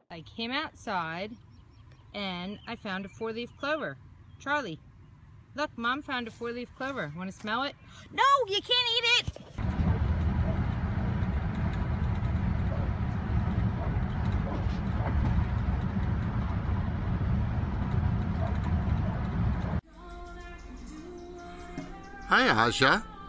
I came outside and I found a 4-leaf clover. Charlie, look, Mom found a 4-leaf clover. Want to smell it? No, you can't eat it! Hi, Aja.